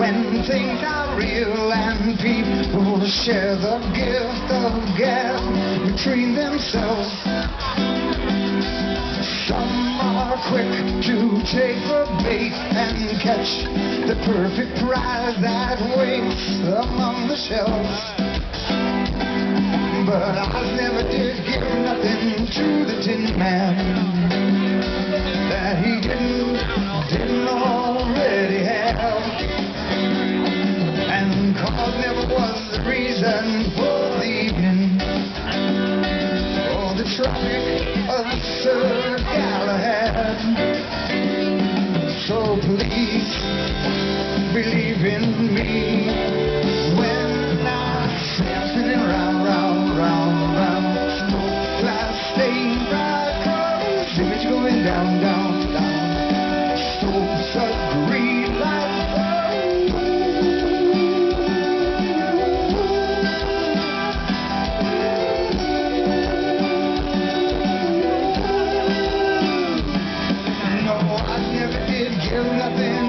when things are real and people share the gift of gab between themselves. Some are quick to take the bait and catch the perfect prize that waits among the shelves. But I never did give nothing to the Tin Man that he didn't already have. And cause never was the reason for the evening or the traffic of Sir Galahad. So please believe in me when I'm spinning round, round, round, round. Smoke glass stained bright colors, image going down, down, down. Stokes agree like no, I never did give nothing